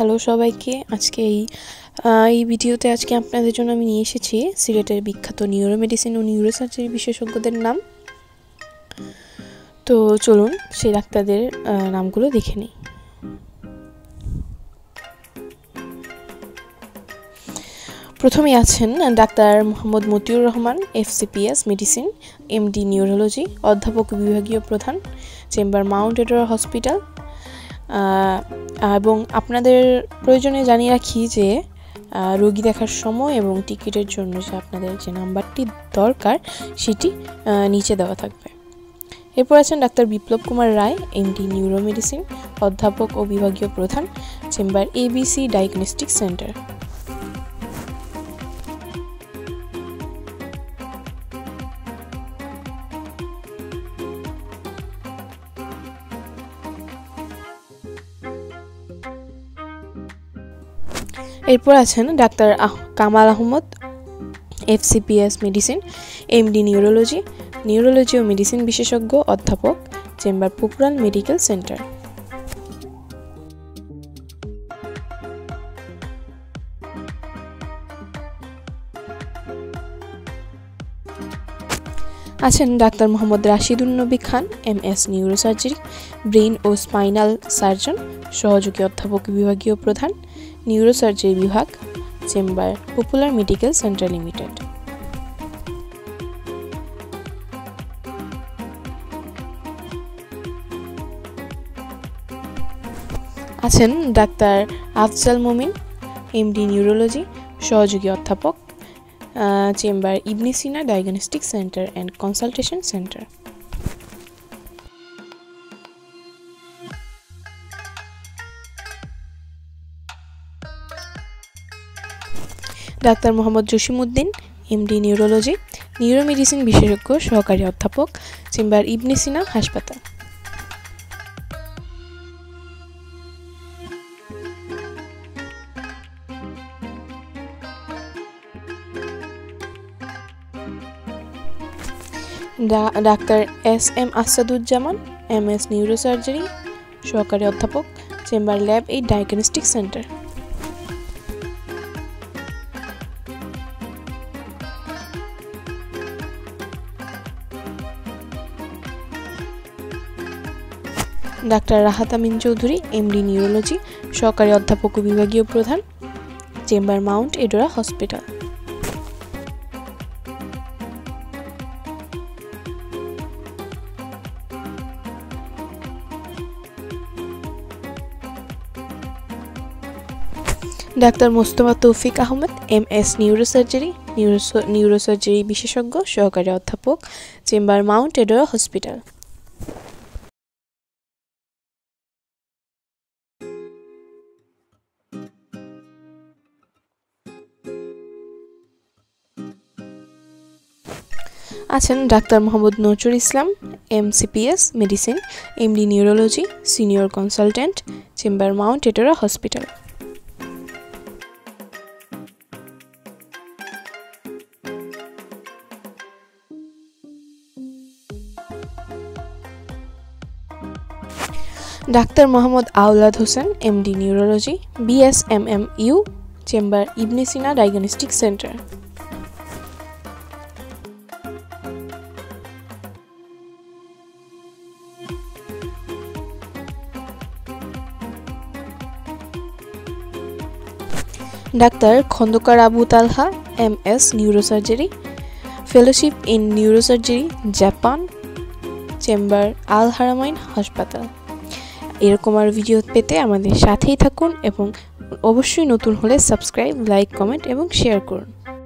Hello সবাইকে। আজকে এই ভিডিওতে আপনাদের জন্য আমি নিয়ে এসেছি সিলেটের বিখ্যাত নিউরোমেডিসিন ও নিউরোসার্জারি বিশেষজ্ঞদের নাম। তো চলুন সেই ডাক্তারদের নামগুলো দেখে নিই। প্রথমে আছেন doctor Mohammad Motiur Rahman, FCPS medicine, MD neurology, অধ্যাপক বিভাগীয় প্রধান, চেম্বার মাউন্ট এডওয়ার্ড হসপিটাল। এবং আপনাদের প্রয়োজনে জানিয়ে রাখি যে রোগী দেখার সময় এবং টিকিটের জন্য যে আপনাদের যে নাম্বারটি দরকার সেটি নিচে দেওয়া থাকবে। এরপর আছেন doctor Biplob Kumar Roy, MD neuromedicine, অধ্যাপক ও বিভাগীয় প্রধান, চেম্বার ABC ডায়াগনস্টিক সেন্টার। এরপর আছেন doctor Kamal Ahmed, FCPS medicine, MD neurology, neurology ও মেডিসিন বিশেষজ্ঞ, অধ্যাপক, চেম্বার পুকুরাল মেডিকেল সেন্টার। আছেন doctor Mohammad Rashidun Nabi Khan, MS neurosurgery, brain ও স্পাইনাল সার্জন, সহযোগী অধ্যাপক বিভাগীয় প্রধান, নিউরোসার্জারি বিভাগ, chamber Popular medical centre limited. আছেন doctor Afzal Momin, MD neurology, সহযোগী অধ্যাপক, chamber Ibne Sina diagnostic centre and consultation centre. Doctor Mohammad Jasimuddin, MD neurology, neuromedicine বিশেষজ্ঞ, সহকারী অধ্যাপক, চেম্বার ইবনে সিনা হাসপাতাল। Doctor SM Asaduzzaman, MS neurosurgery, সহকারী অধ্যাপক, chamber lab 8 diagnostic centre. Doctor Rahat Amin Chowdhury, MD neurology, সহকারী অধ্যাপক ও বিভাগীয় প্রধান, chamber Mount Edward hospital. Doctor Mostafa Toufiq Ahmed, MS neurosurgery, neurosurgery বিশেষজ্ঞ, সহকারী অধ্যাপক, চেম্বার মাউন্ট এডওয়ার্ড হসপিটাল। আছেন doctor Mohammad Nazrul Islam, MCPS medicine, MD neurology, senior consultant, chamber Mount Edward hospital. Doctor Mohammad Awlad Hossain, MD neurology, BSMMU, chamber Ibne Sina diagnostic centre. Doctor Khandaker Abu Talha, MS neurosurgery, fellowship in neurosurgery, Japan, chamber Al Haramain হাসপাতাল। এরকম আর video পেতে আমাদের সাথেই থাকুন এবং অবশ্যই নতুন হলে সাবস্ক্রাইব, লাইক, কমেন্ট এবং শেয়ার করুন।